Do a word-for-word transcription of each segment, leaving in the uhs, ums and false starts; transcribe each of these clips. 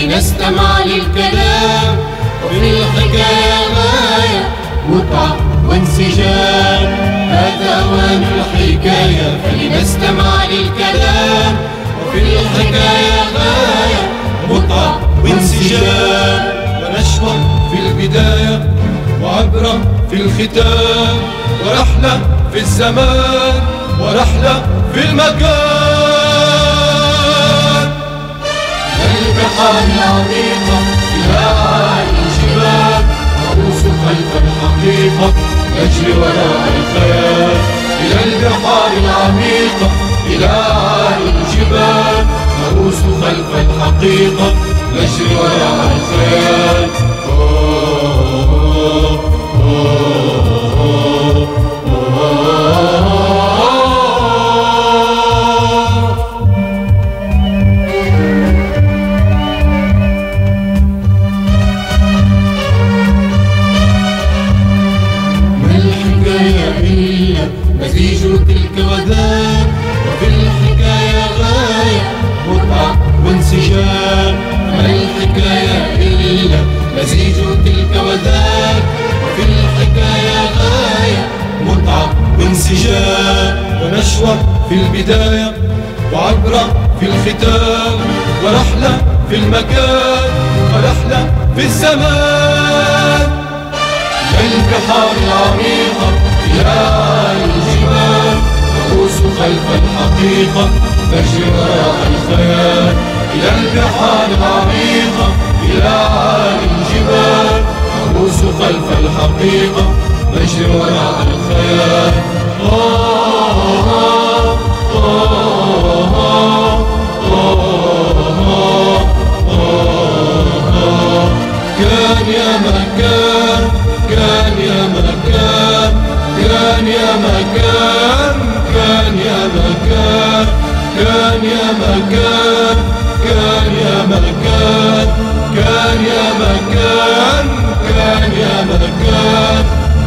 فلنستمع للكلام، وفي الحكاية غاية متعة وانسجام. هذا أوان الحكاية فلنستمع للكلام، وفي الحكاية غاية متعة وانسجام. ونشوة في البداية وعبرة في الختام، ورحلة في الزمان ورحلة في المكان. البحار العميقة إلى أعالي الجبال، نغوص خلف الحقيقة نجري وراء الخيال. إلى البحار العميقة إلى أعالي الجبال، نغوص خلف الحقيقة نجري وراء الخيال. مزيج تلك وذاك، وفي الحكاية غاية متعة وانسجام. ما الحكاية إلا مزيج تلك وذاك، وفي الحكاية غاية متعة وانسجام. ونشوة في البداية وعبرة في الختام، ورحلة في المكان ورحلة في الزمان. البحار العميقة إلى الجبال، نغوص خلف الحقيقة نجري وراء الخيال. إلى البحار العميقة إلى الجبال، نغوص خلف الحقيقة نجري وراء الخيال. كان يا مكان، كان يا مكان، كان يا مكان، كان يا مكان، كان يا مكان، كان يا مكان، كان يا مكان، كان يا مكان.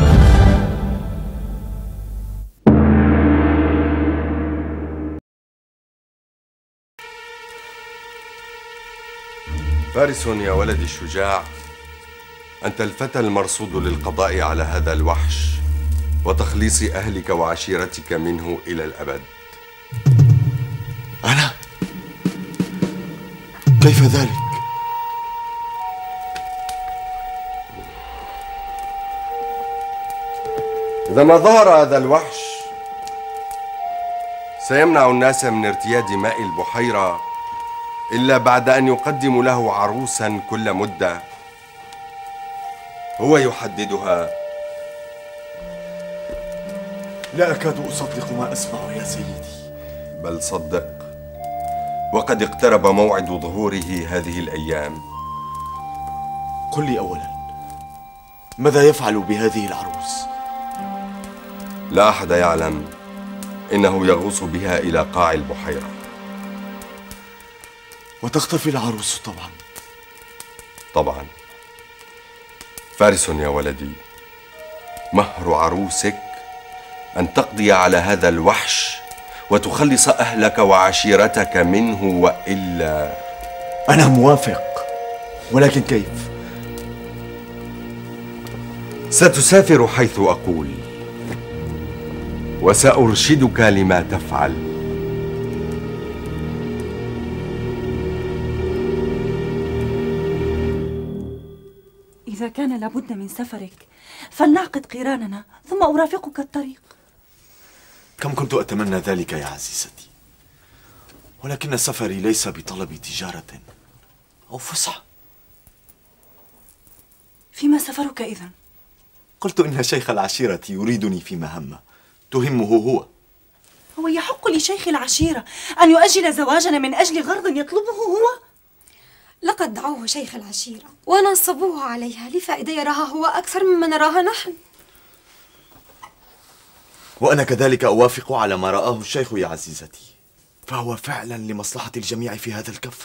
فارس يا ولدي الشجاع، أنت الفتى المرصود للقضاء على هذا الوحش وتخليص أهلك وعشيرتك منه إلى الأبد. أنا؟ كيف ذلك؟ إذا ما ظهر هذا الوحش سيمنع الناس من ارتياد ماء البحيرة إلا بعد أن يقدم له عروسا كل مدة هو يحددها. لا أكاد أصدق ما أسمع يا سيدي. بل صدق، وقد اقترب موعد ظهوره هذه الأيام. قل لي أولا، ماذا يفعل بهذه العروس؟ لا أحد يعلم، إنه يغوص بها إلى قاع البحيرة. وتختفي العروس طبعا. طبعا. فارس يا ولدي، مهر عروسك أن تقضي على هذا الوحش وتخلص أهلك وعشيرتك منه، وإلا... أنا موافق، ولكن كيف؟ ستسافر حيث أقول، وسأرشدك لما تفعل. إذا كان لابد من سفرك فلنعقد قراننا ثم أرافقك الطريق. كم كنت أتمنى ذلك يا عزيزتي، ولكن سفري ليس بطلب تجارة أو فسحة. فيما سفرك إذن؟ قلت إن شيخ العشيرة يريدني في مهمة تهمه هو. هو يحق لشيخ العشيرة أن يؤجل زواجنا من أجل غرض يطلبه هو؟ لقد دعوه شيخ العشيرة ونصبوه عليها لفائدة يراها هو أكثر مما نراها نحن. وأنا كذلك أوافق على ما رآه الشيخ يا عزيزتي، فهو فعلا لمصلحة الجميع في هذا الكفر.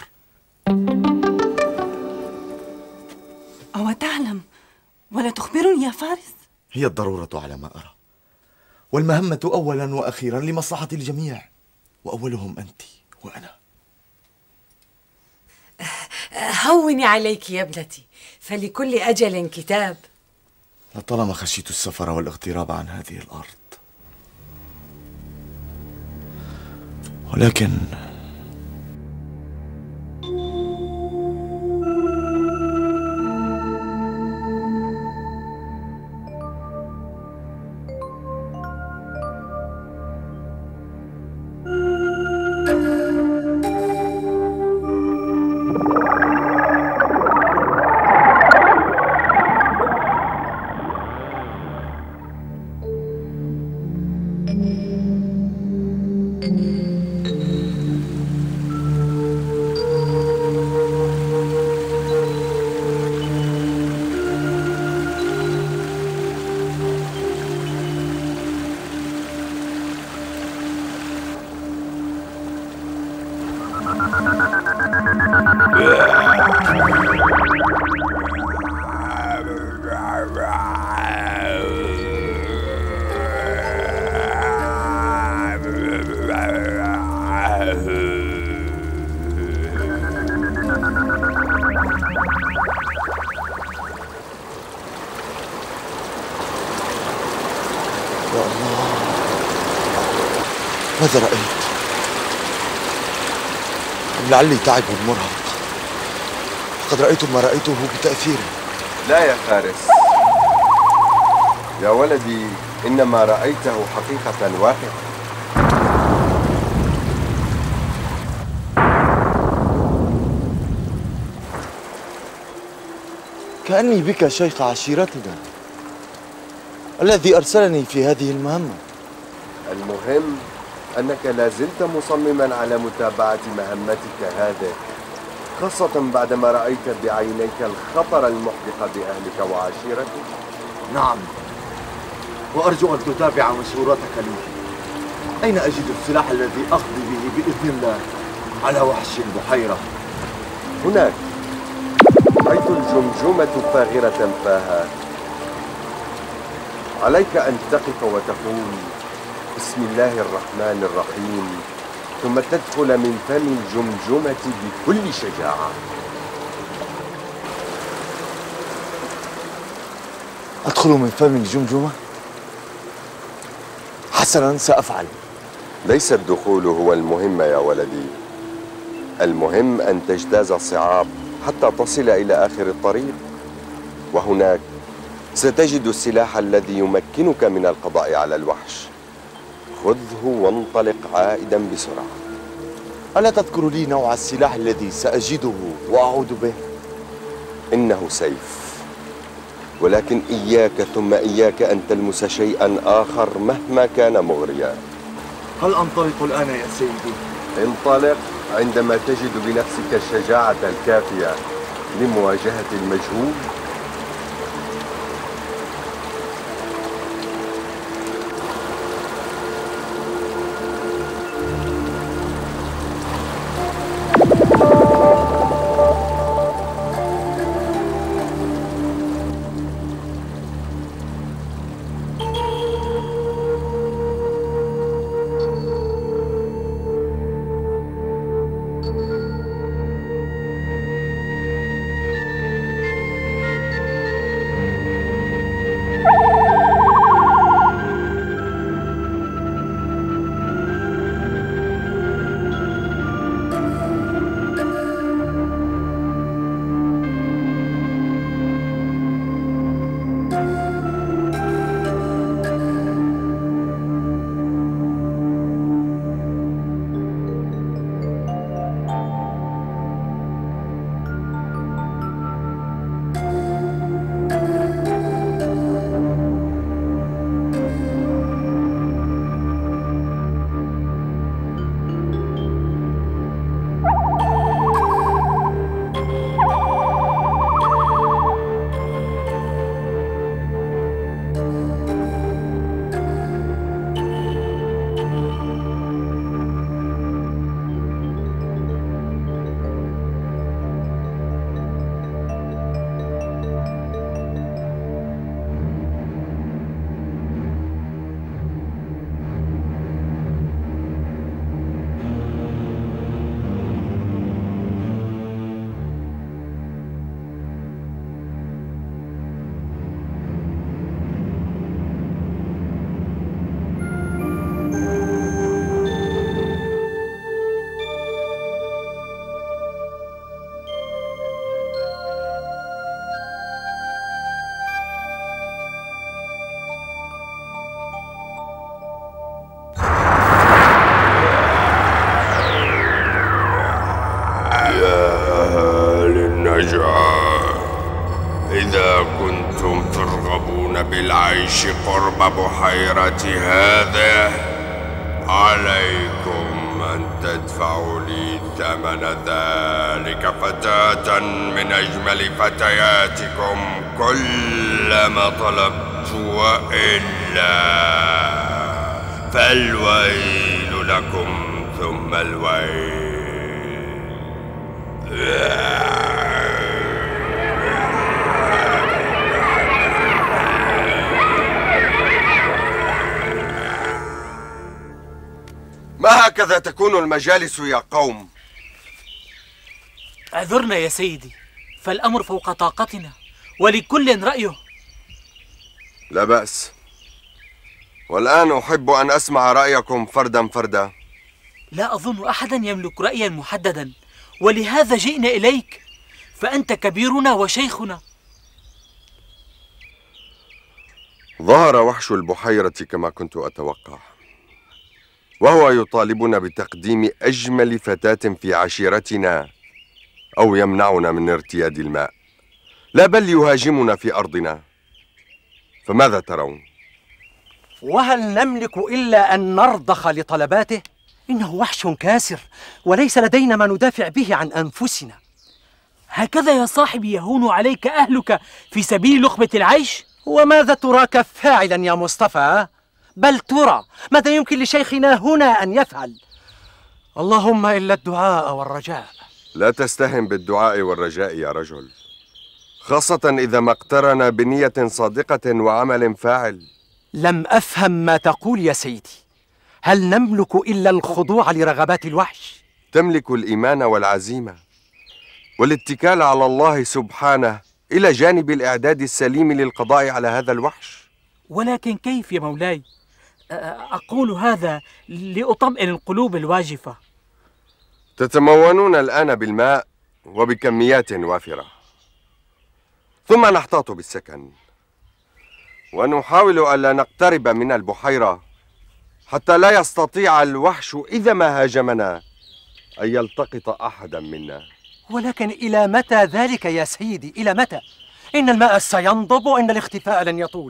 أو تعلم ولا تخبرني يا فارس؟ هي الضرورة على ما أرى، والمهمة أولا وأخيرا لمصلحة الجميع، وأولهم أنت وأنا. هوني عليك يا ابنتي، فلكل أجل كتاب. لطالما خشيت السفر والاغتراب عن هذه الأرض، ولكن يا الله، ماذا رأيت؟ أم لعلي تعب مرهق؟ لقد رأيت ما رأيته بتأثير. لا يا فارس، يا ولدي، إنما رأيته حقيقة واقعة. كأني بك شيخ عشيرتنا الذي أرسلني في هذه المهمة. المهم أنك لا زلت مصمما على متابعة مهمتك هذه، خاصة بعدما رأيت بعينيك الخطر المحدق بأهلك وعشيرتك. نعم، وأرجو أن تتابع مشورتك لي. أين أجد السلاح الذي أقضي به بإذن الله على وحش البحيرة؟ هناك، حيث الجمجمة فاغرة فاها. عليك أن تقف وتقول بسم الله الرحمن الرحيم، ثم تدخل من فم الجمجمة بكل شجاعة. أدخل من فم الجمجمة؟ حسنا، سأفعل. ليس الدخول هو المهم يا ولدي، المهم أن تجتاز الصعاب حتى تصل إلى آخر الطريق، وهناك ستجد السلاح الذي يمكنك من القضاء على الوحش. خذه وانطلق عائدا بسرعة. ألا تذكر لي نوع السلاح الذي سأجده وأعود به؟ إنه سيف، ولكن إياك ثم إياك أن تلمس شيئا آخر مهما كان مغريا. هل أنطلق الآن يا سيدي؟ انطلق عندما تجد بنفسك الشجاعة الكافية لمواجهة المجهول. ترغبون بالعيش قرب بحيرة هذه، عليكم أن تدفعوا لي ثمن ذلك فتاة من أجمل فتياتكم كلما طلبت، وإلا فالويل لكم ثم الويل. ما هكذا تكون المجالس يا قوم؟ اعذرنا يا سيدي، فالأمر فوق طاقتنا ولكل رأيه. لا بأس، والآن أحب أن أسمع رأيكم فردا فردا. لا أظن أحدا يملك رأيا محددا، ولهذا جئنا إليك، فأنت كبيرنا وشيخنا. ظهر وحش البحيرة كما كنت أتوقع، وهو يطالبنا بتقديم أجمل فتاة في عشيرتنا، أو يمنعنا من ارتياد الماء، لا بل يهاجمنا في أرضنا. فماذا ترون؟ وهل نملك إلا أن نرضخ لطلباته؟ إنه وحش كاسر، وليس لدينا ما ندافع به عن أنفسنا. هكذا يا صاحبي يهون عليك أهلك في سبيل لقمة العيش؟ وماذا تراك فاعلا يا مصطفى؟ بل ترى ماذا يمكن لشيخنا هنا أن يفعل؟ اللهم إلا الدعاء والرجاء. لا تستهن بالدعاء والرجاء يا رجل، خاصة إذا ما اقترن بنية صادقة وعمل فاعل. لم أفهم ما تقول يا سيدي. هل نملك إلا الخضوع لرغبات الوحش؟ تملك الإيمان والعزيمة والاتكال على الله سبحانه، إلى جانب الإعداد السليم للقضاء على هذا الوحش. ولكن كيف يا مولاي؟ أقول هذا لأطمئن القلوب الواجفة. تتمونون الآن بالماء وبكميات وافرة، ثم نحتاط بالسكن ونحاول ألا نقترب من البحيرة حتى لا يستطيع الوحش إذا ما هاجمنا أن يلتقط أحدا منا. ولكن إلى متى ذلك يا سيدي؟ إلى متى؟ إن الماء سينضب وإن الاختفاء لن يطول.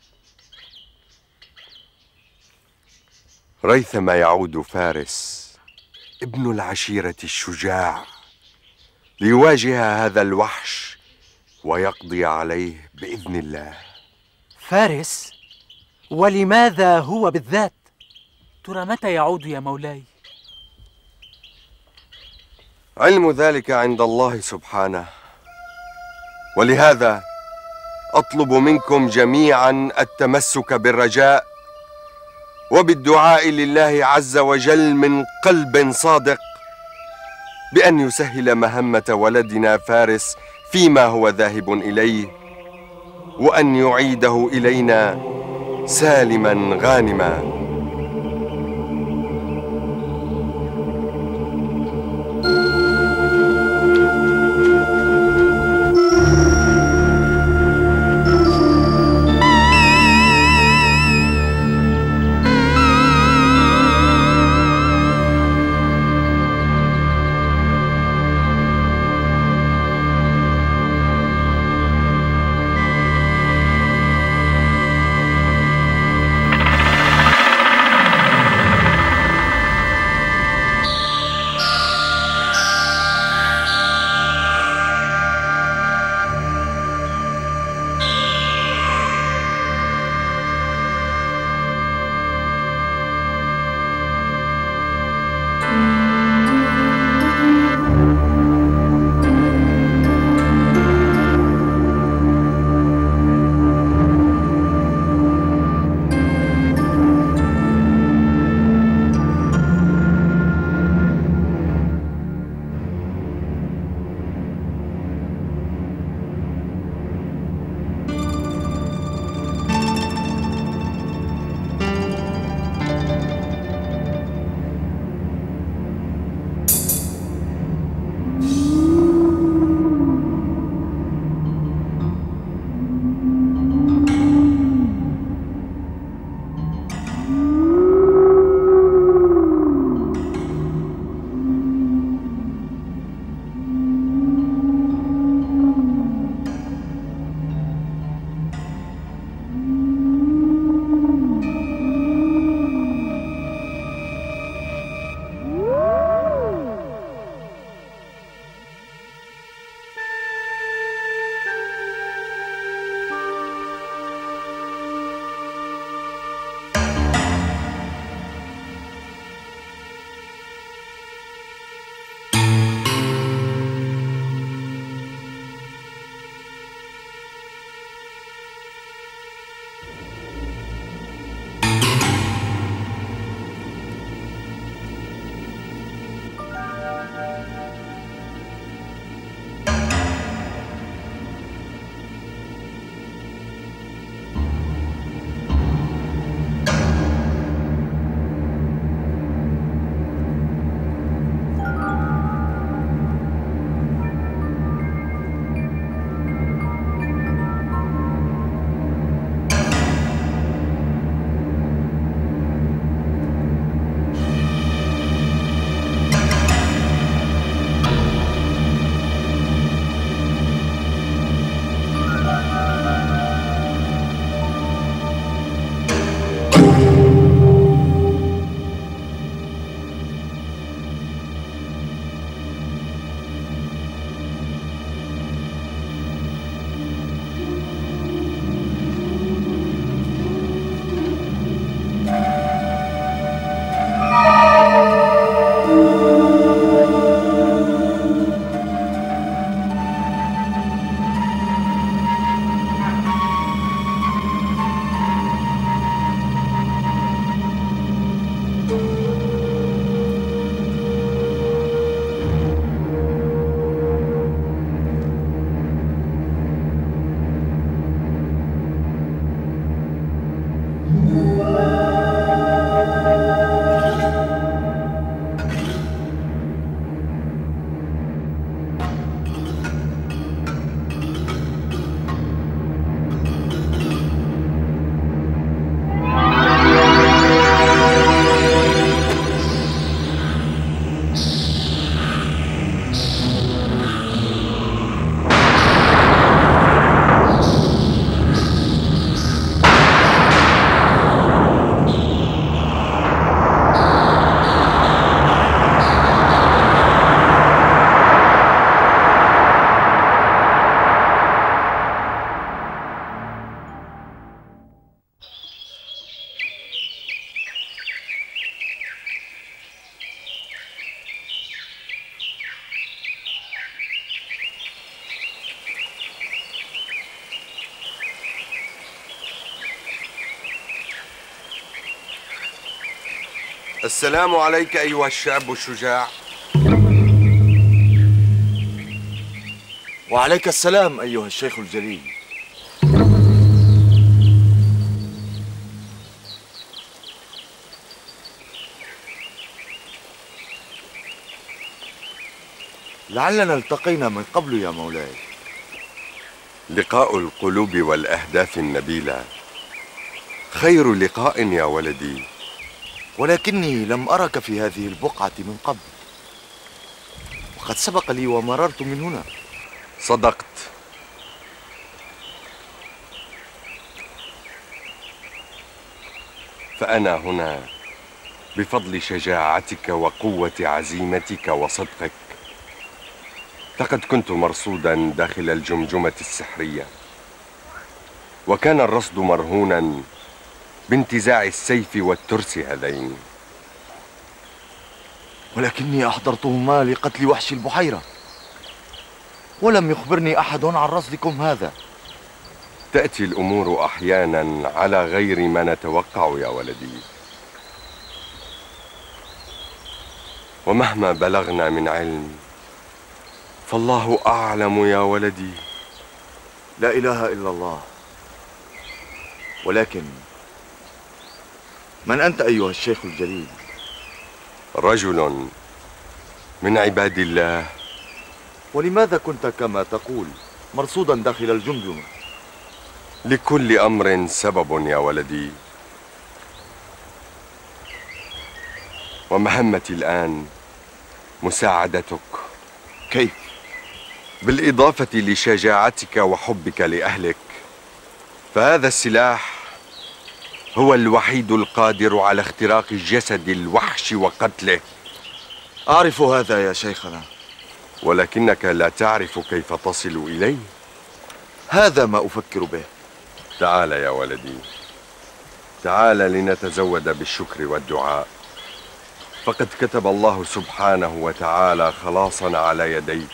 ريثما يعود فارس ابن العشيرة الشجاع ليواجه هذا الوحش ويقضي عليه بإذن الله. فارس؟ ولماذا هو بالذات؟ ترى متى يعود يا مولاي؟ علم ذلك عند الله سبحانه، ولهذا أطلب منكم جميعا التمسك بالرجاء وبالدعاء لله عز وجل من قلب صادق بأن يسهل مهمة ولدنا فارس فيما هو ذاهب إليه، وأن يعيده إلينا سالما غانما. السلام عليك أيها الشاب الشجاع. وعليك السلام أيها الشيخ الجليل. لعلنا التقينا من قبل يا مولاي. لقاء القلوب والأهداف النبيلة خير لقاء يا ولدي. ولكني لم أرك في هذه البقعة من قبل، وقد سبق لي ومررت من هنا. صدقت. فأنا هنا بفضل شجاعتك وقوة عزيمتك وصدقك. لقد كنت مرصودا داخل الجمجمة السحرية، وكان الرصد مرهونا بانتزاع السيف والترس هذين، ولكني أحضرتهما لقتل وحش البحيرة، ولم يخبرني أحد عن رصدكم هذا. تأتي الأمور أحيانا على غير ما نتوقع يا ولدي، ومهما بلغنا من علم فالله أعلم يا ولدي. لا إله إلا الله. ولكن من أنت أيها الشيخ الجليل؟ رجل من عباد الله. ولماذا كنت كما تقول مرصودا داخل الجمجمة؟ لكل أمر سبب يا ولدي، ومهمتي الآن مساعدتك. كيف؟ بالإضافة لشجاعتك وحبك لأهلك، فهذا السلاح هو الوحيد القادر على اختراق جسد الوحش وقتله. أعرف هذا يا شيخنا، ولكنك لا تعرف كيف تصل إليه. هذا ما أفكر به. تعال يا ولدي، تعال لنتزود بالشكر والدعاء، فقد كتب الله سبحانه وتعالى خلاصنا على يديك.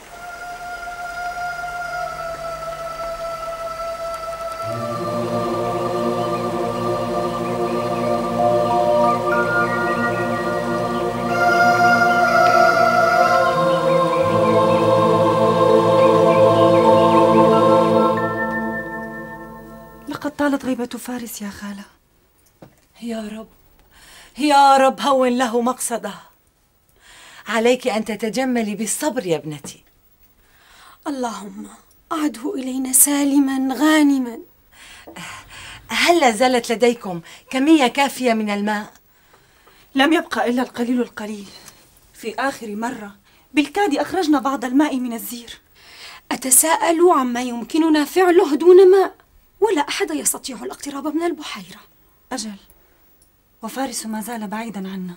لقد طالت غيبة فارس يا خالة. يا رب يا رب هون له مقصده. عليك أن تتجملي بالصبر يا ابنتي. اللهم أعده إلينا سالما غانما. هل لا زالت لديكم كمية كافية من الماء؟ لم يبقى إلا القليل القليل. في آخر مرة بالكاد أخرجنا بعض الماء من الزير. أتساءل عما يمكننا فعله دون ماء، ولا أحد يستطيع الاقتراب من البحيرة. أجل، وفارس ما زال بعيدا عنا.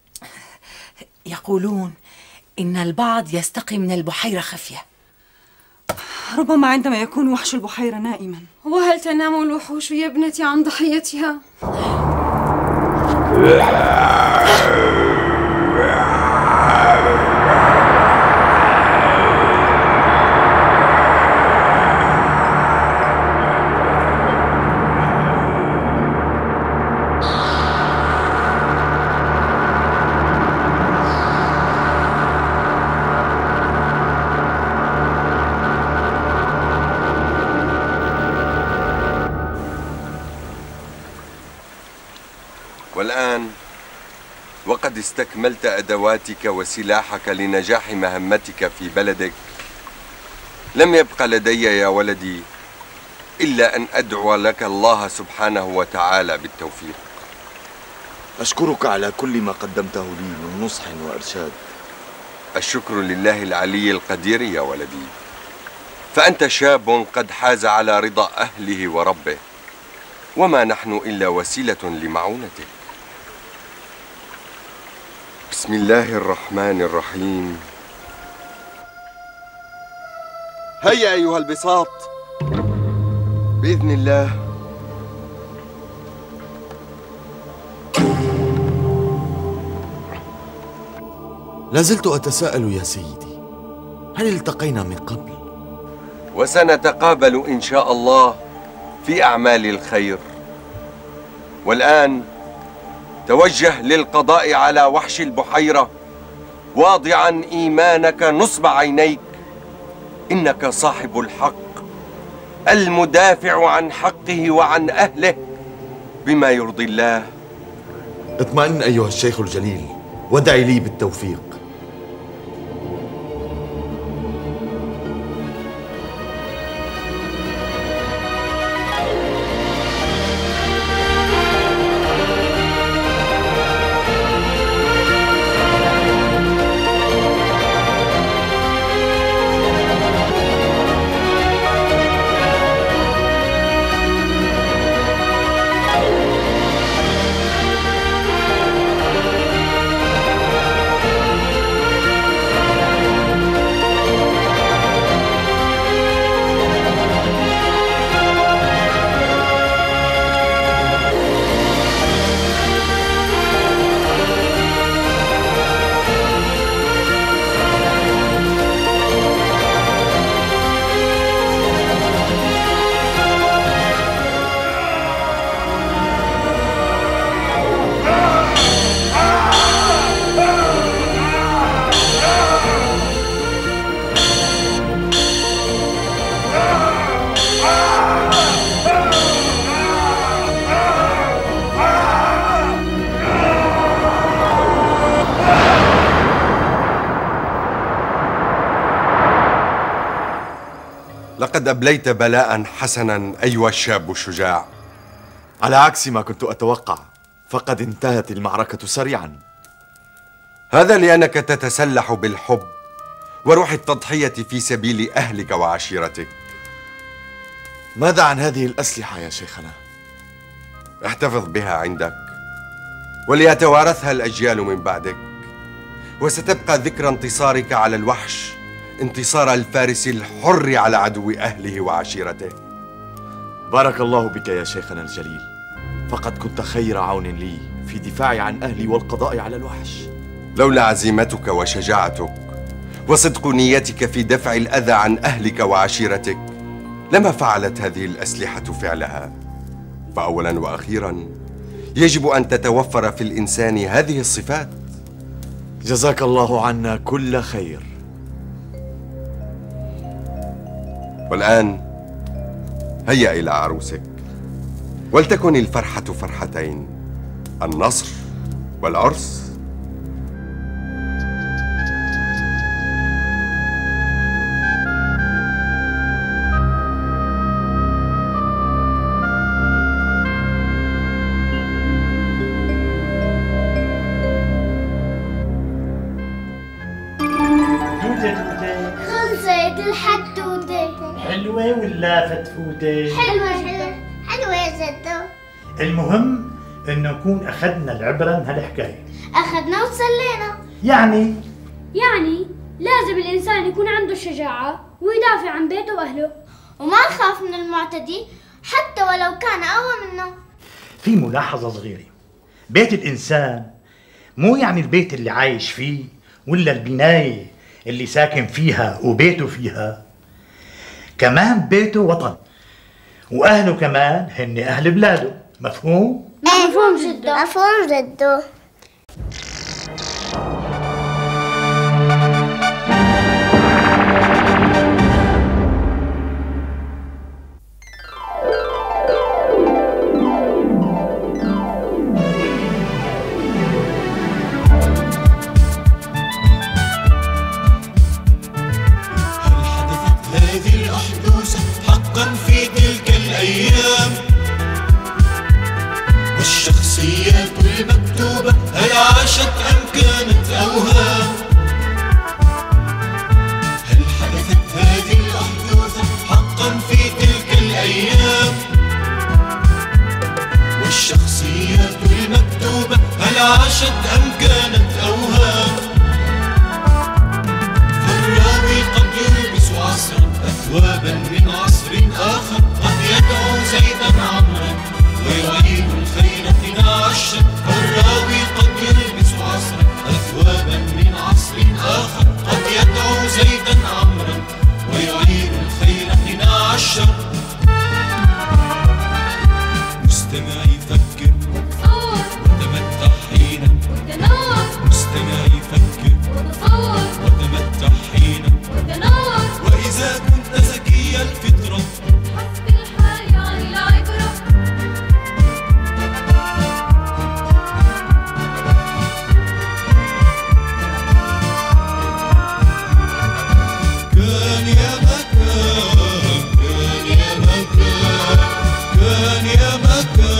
يقولون إن البعض يستقي من البحيرة خفية. ربما عندما يكون وحش البحيرة نائما. وهل تنام الوحوش يا ابنتي عن ضحيتها؟ والآن وقد استكملت أدواتك وسلاحك لنجاح مهمتك في بلدك، لم يبق لدي يا ولدي إلا أن أدعو لك الله سبحانه وتعالى بالتوفيق. أشكرك على كل ما قدمته لي من نصح وإرشاد. الشكر لله العلي القدير يا ولدي، فأنت شاب قد حاز على رضا أهله وربه، وما نحن إلا وسيلة لمعونته. بسم الله الرحمن الرحيم. هيا أيها البساط، بإذن الله. لازلت أتساءل يا سيدي، هل التقينا من قبل؟ وسنتقابل إن شاء الله في أعمال الخير. والآن توجه للقضاء على وحش البحيرة واضعا إيمانك نصب عينيك. إنك صاحب الحق المدافع عن حقه وعن أهله بما يرضي الله. اطمئن أيها الشيخ الجليل وادعي لي بالتوفيق. لقد أبليت بلاء حسنا أيها الشاب الشجاع. على عكس ما كنت أتوقع، فقد انتهت المعركة سريعا. هذا لأنك تتسلح بالحب وروح التضحية في سبيل أهلك وعشيرتك. ماذا عن هذه الأسلحة يا شيخنا؟ احتفظ بها عندك وليتوارثها الأجيال من بعدك، وستبقى ذكرى انتصارك على الوحش انتصار الفارس الحر على عدو أهله وعشيرته. بارك الله بك يا شيخنا الجليل، فقد كنت خير عون لي في دفاعي عن أهلي والقضاء على الوحش. لولا عزيمتك وشجاعتك وصدق نيتك في دفع الأذى عن أهلك وعشيرتك لما فعلت هذه الأسلحة فعلها. فأولا وأخيرا يجب أن تتوفر في الإنسان هذه الصفات. جزاك الله عنا كل خير. والآن هيا إلى عروسك، ولتكن الفرحة فرحتين، النصر والعرس. خلصت الحدوتة. حلوة ولا فتفوتة؟ حلوة حلوة حلوة يا جدو. المهم انه نكون اخذنا العبرة من هالحكاية. اخذنا وتسلينا. يعني يعني لازم الانسان يكون عنده شجاعة ويدافع عن بيته واهله، وما نخاف من المعتدي حتى ولو كان اقوى منه. في ملاحظة صغيرة، بيت الانسان مو يعني البيت اللي عايش فيه ولا البناية اللي ساكن فيها وبيته فيها، كمان بيته وطن، وأهله كمان هن أهل بلاده. مفهوم؟ مفهوم جدو. مفهوم جدو. في تلك الأيام والشخصيات المكتوبة هل عاشت أم كانت أوهام؟ هل حدثت هذه الأحداث حقا في تلك الأيام والشخصيات المكتوبة هل عاشت أم كانت أوهام؟ فالراوي قد يلبس عصرا أثوابا من عصر آخر، قد يدعو زيدا عمرا ويعيد الخير نعشا. الراوي قد يلبس عصرا أثوابا من عصر آخر، قد يدعو زيدا عمرا ويعيد الخير نعشا. مستمعي فكر وتمتع أمان يا مكة